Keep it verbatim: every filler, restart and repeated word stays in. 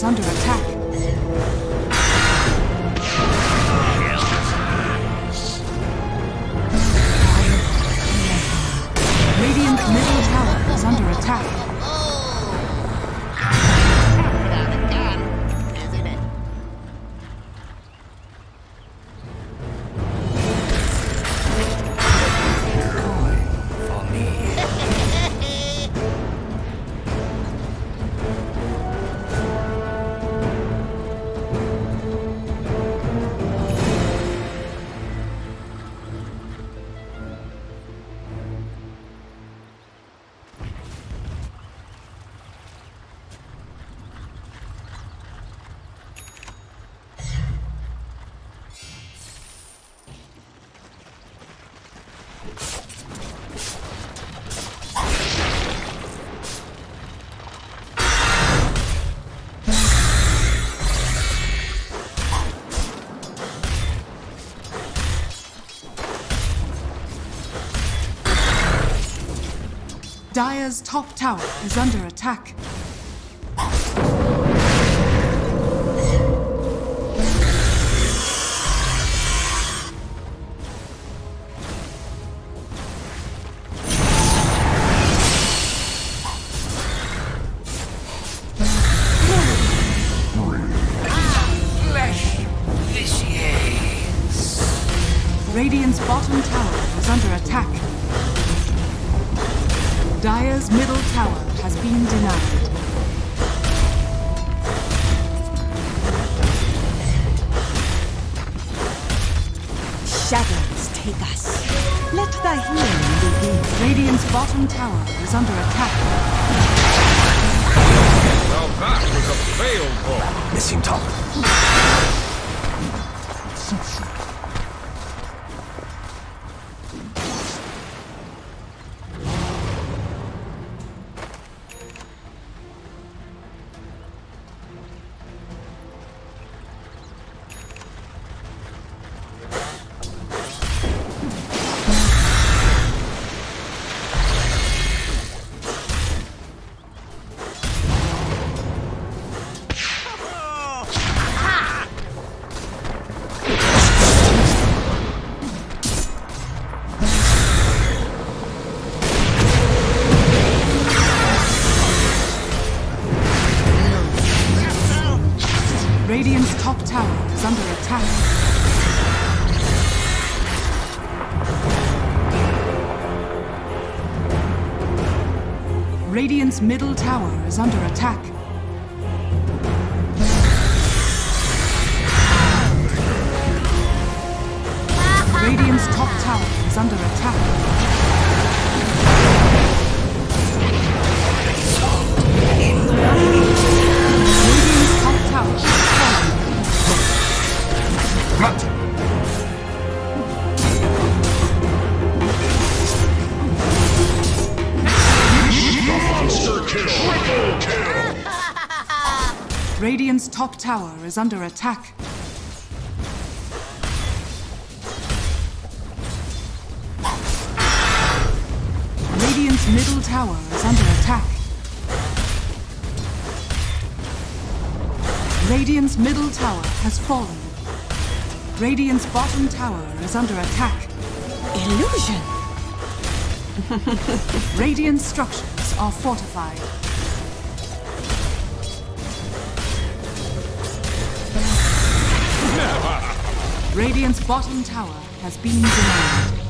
is under attack. Radiant's middle tower is under attack. Dire's top tower is under attack. Flesh vitiates. Radiant's bottom tower is under attack. Dire's middle tower has been denied. Shadows take us. Let thy healing begin. Radiant's bottom tower is under attack. Well, that was a failed ball. Missing top. Radiant's top tower is under attack. Radiant's middle tower is under attack. Radiant's top tower is under attack. Radiant's top tower is falling. Radiant's top tower is under attack. Radiant's middle tower is under attack. Radiant's middle tower has fallen. Radiant's bottom tower is under attack. Illusion! Radiant structures are fortified. Radiant's bottom tower has been denied.